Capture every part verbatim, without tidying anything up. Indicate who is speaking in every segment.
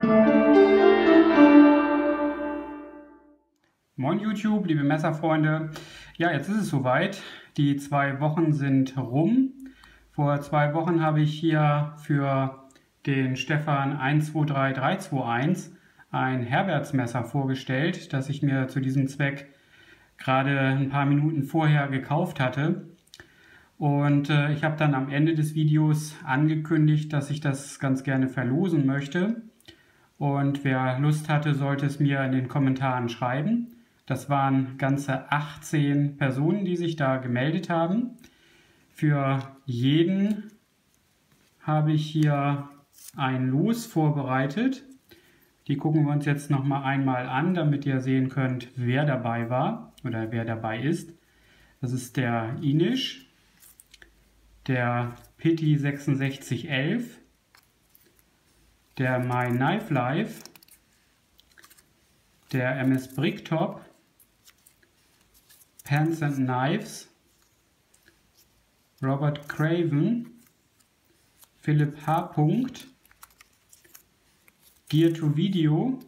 Speaker 1: Moin YouTube, liebe Messerfreunde. Ja, jetzt ist es soweit. Die zwei Wochen sind rum. Vor zwei Wochen habe ich hier für den Stefan eins zwei drei drei zwei eins ein Herbertsmesser vorgestellt, das ich mir zu diesem Zweck gerade ein paar Minuten vorher gekauft hatte. Und äh, ich habe dann am Ende des Videos angekündigt, dass ich das ganz gerne verlosen möchte. Und wer Lust hatte, sollte es mir in den Kommentaren schreiben. Das waren ganze achtzehn Personen, die sich da gemeldet haben. Für jeden habe ich hier ein Los vorbereitet. Die gucken wir uns jetzt noch mal einmal an, damit ihr sehen könnt, wer dabei war oder wer dabei ist. Das ist der Inish, der Pitti sechsundsechzig elf, der My Knife Life, der M S Bricktop, Pens and Knives, Robert Craven, Philipp H. Gear to Video,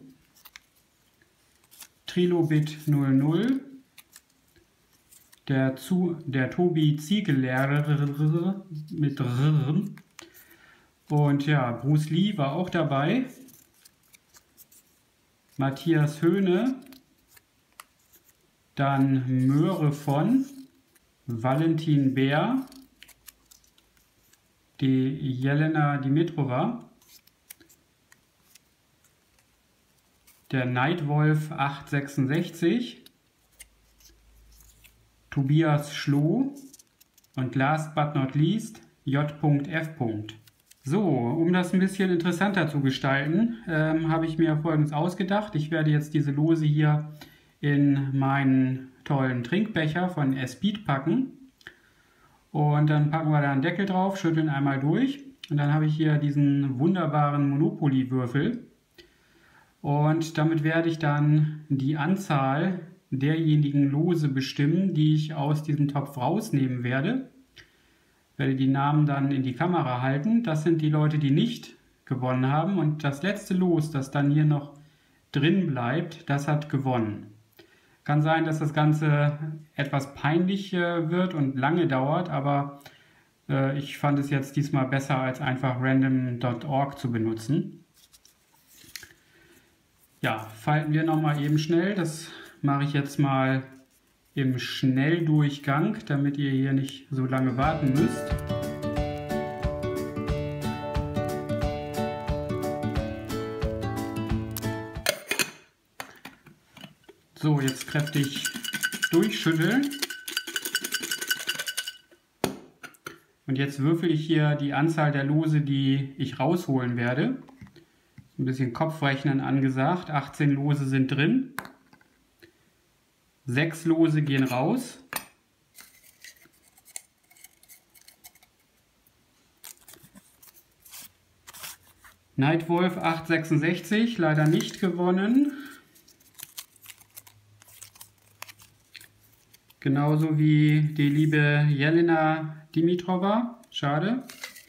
Speaker 1: Trilobit null null, der, zu, der Tobi Ziegellehrer mit R. Und ja, Bruce Lee war auch dabei, Matthias Höhne, dann Möhre von, Valentin Bär, die Jelena Dimitrova, der Nightwolf acht sechsundsechzig, Tobias Schloh und last but not least J F. So, um das ein bisschen interessanter zu gestalten, ähm, habe ich mir Folgendes ausgedacht. Ich werde jetzt diese Lose hier in meinen tollen Trinkbecher von Speed packen. Und dann packen wir da einen Deckel drauf, schütteln einmal durch. Und dann habe ich hier diesen wunderbaren Monopoly-Würfel. Und damit werde ich dann die Anzahl derjenigen Lose bestimmen, die ich aus diesem Topf rausnehmen werde. Ich werde die Namen dann in die Kamera halten. Das sind die Leute, die nicht gewonnen haben. Und das letzte Los, das dann hier noch drin bleibt, das hat gewonnen. Kann sein, dass das Ganze etwas peinlich äh, wird und lange dauert, aber äh, ich fand es jetzt diesmal besser, als einfach random punkt org zu benutzen. Ja, falten wir nochmal eben schnell. Das mache ich jetzt mal im Schnelldurchgang, damit ihr hier nicht so lange warten müsst. So, jetzt kräftig durchschütteln. Und jetzt würfel ich hier die Anzahl der Lose, die ich rausholen werde. Ein bisschen Kopfrechnen angesagt. achtzehn Lose sind drin. sechs Lose gehen raus. Nightwolf acht sechsundsechzig, leider nicht gewonnen. Genauso wie die liebe Jelena Dimitrova. Schade.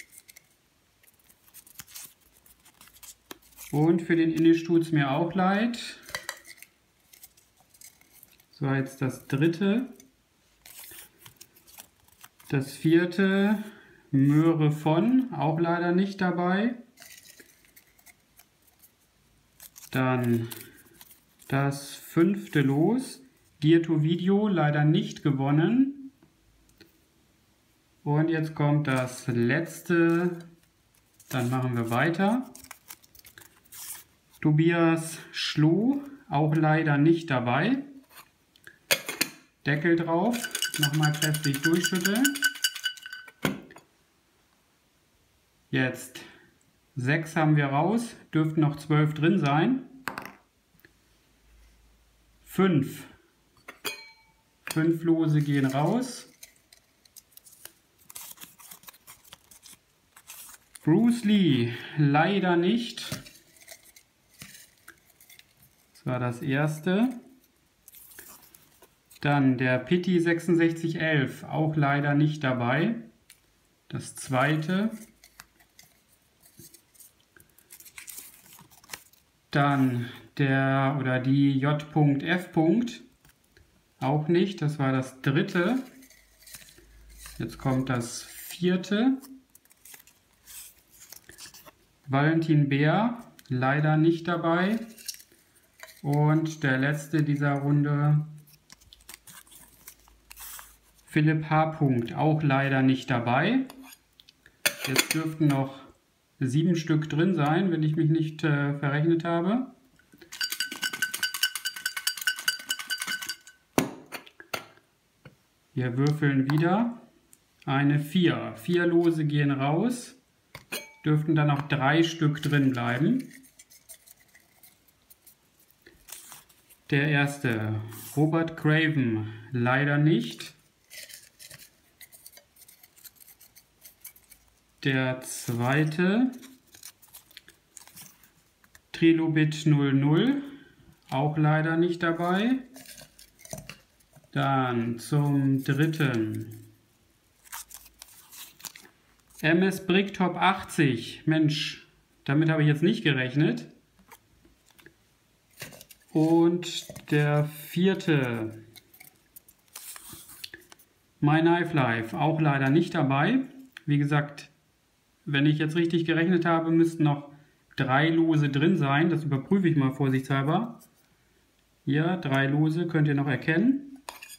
Speaker 1: Und für den Inish tut es mir auch leid. So, jetzt das dritte. Das vierte. Möhre von. Auch leider nicht dabei. Dann das fünfte Los. Gear to Video, leider nicht gewonnen. Und jetzt kommt das letzte. Dann machen wir weiter. Tobias Schloh, auch leider nicht dabei. Deckel drauf, nochmal kräftig durchschütteln. Jetzt sechs haben wir raus, dürften noch zwölf drin sein. fünf. fünf Lose gehen raus. Bruce Lee, leider nicht. Das war das erste. Dann der Pitti sechsundsechzig elf, auch leider nicht dabei. Das zweite. Dann der oder die J.F. Auch nicht, das war das dritte. Jetzt kommt das vierte. Valentin Bär, leider nicht dabei. Und der letzte dieser Runde, Philipp H. auch leider nicht dabei. Jetzt dürften noch sieben Stück drin sein, wenn ich mich nicht äh, verrechnet habe. Wir würfeln wieder. Eine vier. Vier Lose gehen raus. Dürften dann noch drei Stück drin bleiben. Der erste, Robert Craven, leider nicht. Der zweite, Trilobit null null, auch leider nicht dabei. Dann zum dritten, M S Bricktop achtzig. Mensch, damit habe ich jetzt nicht gerechnet. Und der vierte, My Knife Life, auch leider nicht dabei. Wie gesagt, wenn ich jetzt richtig gerechnet habe, müssten noch drei Lose drin sein. Das überprüfe ich mal vorsichtshalber. Hier, drei Lose könnt ihr noch erkennen.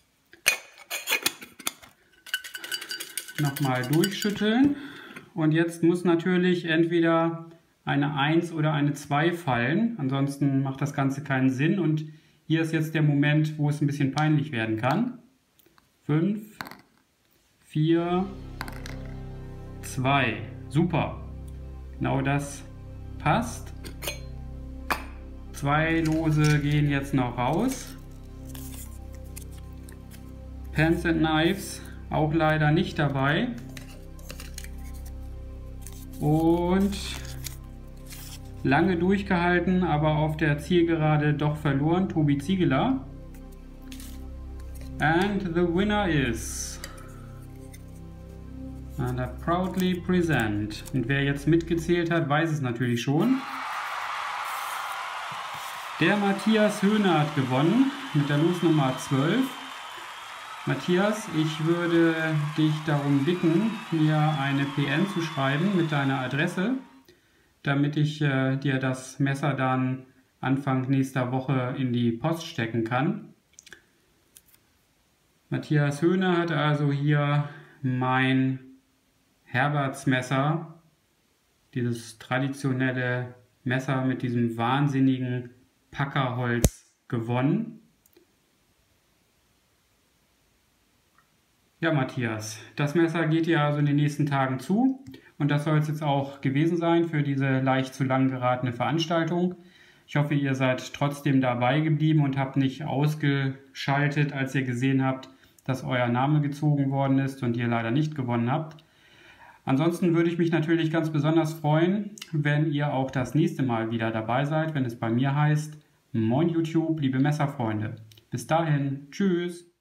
Speaker 1: Nochmal durchschütteln. Und jetzt muss natürlich entweder eine eins oder eine zwei fallen. Ansonsten macht das Ganze keinen Sinn. Und hier ist jetzt der Moment, wo es ein bisschen peinlich werden kann. fünf, vier, zwei. Super. Genau das passt. Zwei Lose gehen jetzt noch raus. Pens and Knives auch leider nicht dabei. Und lange durchgehalten, aber auf der Zielgerade doch verloren, Tobi Ziegeler. And the winner is... And I proudly present. Und wer jetzt mitgezählt hat, weiß es natürlich schon. Der Matthias Höhne hat gewonnen mit der Losnummer zwölf. Matthias, ich würde dich darum bitten, mir eine P N zu schreiben mit deiner Adresse, damit ich äh, dir das Messer dann Anfang nächster Woche in die Post stecken kann. Matthias Höhne hat also hier mein Herbertsmesser, dieses traditionelle Messer mit diesem wahnsinnigen Packerholz, gewonnen. Ja, Matthias, das Messer geht dir also in den nächsten Tagen zu und das soll es jetzt auch gewesen sein für diese leicht zu lang geratene Veranstaltung. Ich hoffe, ihr seid trotzdem dabei geblieben und habt nicht ausgeschaltet, als ihr gesehen habt, dass euer Name gezogen worden ist und ihr leider nicht gewonnen habt. Ansonsten würde ich mich natürlich ganz besonders freuen, wenn ihr auch das nächste Mal wieder dabei seid, wenn es bei mir heißt, Moin YouTube, liebe Messerfreunde. Bis dahin, tschüss!